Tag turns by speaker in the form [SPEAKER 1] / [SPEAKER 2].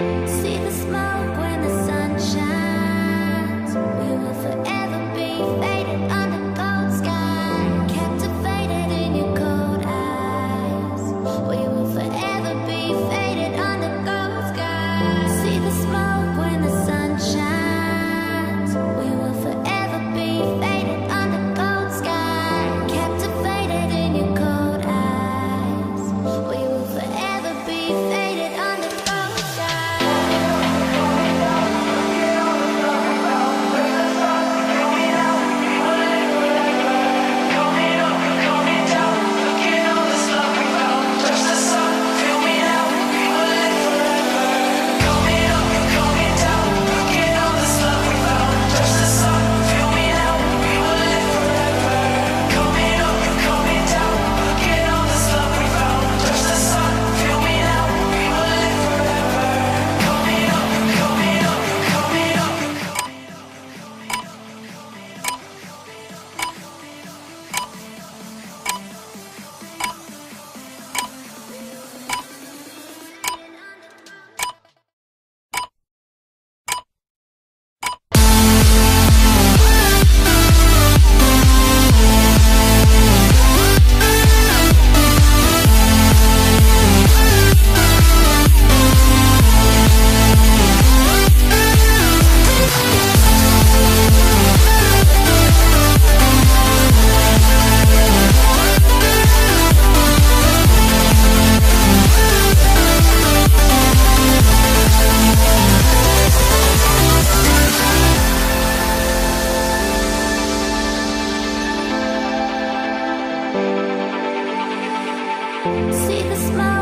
[SPEAKER 1] See the smoke when the sun shines. We will forever be faded under cold sky, captivated in your cold eyes. We will forever be faded under cold sky. See the smoke when the sun shines. We will forever be faded under cold sky, captivated in your cold eyes. We will forever be faded under cold sky. See the smoke